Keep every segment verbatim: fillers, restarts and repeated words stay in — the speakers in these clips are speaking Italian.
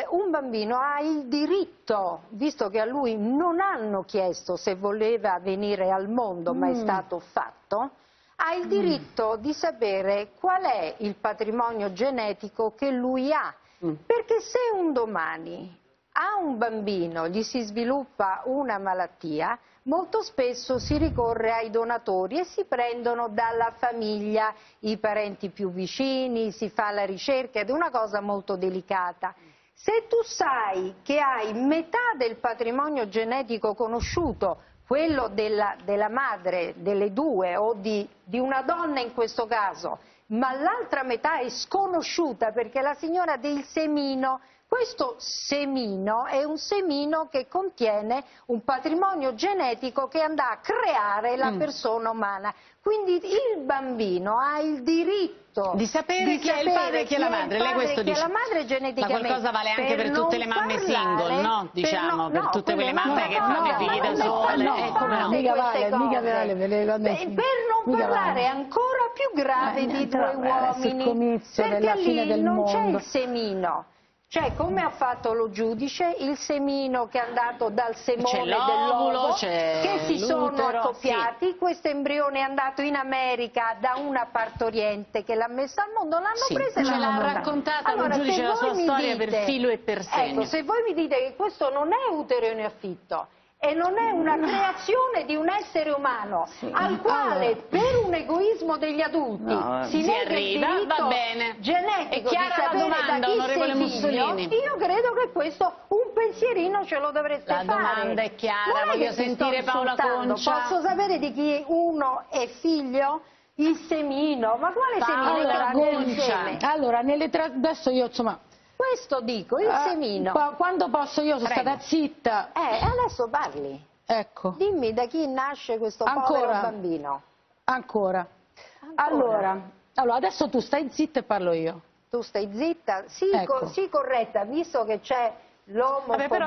eh, un bambino ha il diritto, visto che a lui non hanno chiesto se voleva venire al mondo, mm. ma è stato fatto, ha il diritto mm. di sapere qual è il patrimonio genetico che lui ha. Mm. Perché se un domani a un bambino gli si sviluppa una malattia, molto spesso si ricorre ai donatori e si prendono dalla famiglia i parenti più vicini, si fa la ricerca ed è una cosa molto delicata. Se tu sai che hai metà del patrimonio genetico conosciuto, quello della, della madre, delle due o di, di una donna in questo caso, ma l'altra metà è sconosciuta perché la signora del semino, questo semino è un semino che contiene un patrimonio genetico che andrà a creare la mm. persona umana. Quindi il bambino ha il diritto di sapere di chi è il padre e chi è la madre. Lei questo dice. La madre geneticamente. Ma qualcosa vale anche per, per tutte le mamme parlare, single, no? Diciamo, per, no, per tutte quelle mamme no, che no, fanno i figli da sole. No, ecco, no, no. mica vale, mica vale, per, per non parlare vale. ancora più grave eh, di due uomini, perché lì non c'è il semino. Cioè, come ha fatto lo giudice, il semino che è andato dal semone dell'uovo, che si sono accoppiati, sì. questo embrione è andato in America da una partoriente che l'ha messo al mondo, l'hanno sì. presa e ce l'ha raccontata allora, lo giudice la sua storia dite, per filo e per segno. Ecco, se voi mi dite che questo non è utero in affitto, e non è una creazione di un essere umano sì. al quale allora. per un egoismo degli adulti no, si, si arriva, il va bene. genetico è chiara di sapere la domanda, da chi onorevole sei Mussolini. Figlio, io credo che questo un pensierino ce lo dovreste la fare. La domanda è chiara, non voglio è sentire Paola Concia. Posso sapere di chi uno è figlio? Il semino, ma quale semino? Paola Concia. Allora, nelle tra... adesso io insomma... Questo dico, il uh, semino. Quando posso io sono Prego. stata zitta. Eh, adesso parli. Ecco. Dimmi da chi nasce questo Ancora. povero bambino. Ancora. Ancora. Allora, allora, adesso tu stai zitta e parlo io. Tu stai zitta? Sì, ecco. co sì corretta, visto che c'è l'omofobia,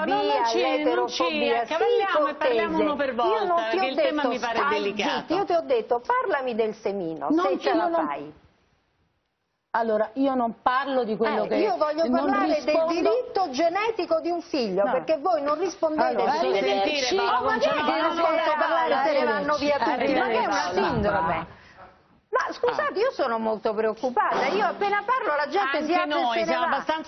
Non l'eterofobia, ci cavalliamo sì, e parliamo uno per volta, io non ti perché ho il detto, tema mi pare delicato. Zitti, io ti ho detto, parlami del semino, non se ce la non... fai. Allora, io non parlo di quello eh, che... Io voglio parlare rispondo... del diritto genetico di un figlio, no. perché voi non rispondete allora, su sentire, ma non c'è parlare, se ne vanno via tutti, ma che è una sindrome. Ma scusate, io sono molto preoccupata, io appena parlo la gente Anche si apre noi e se ne siamo va. abbastanza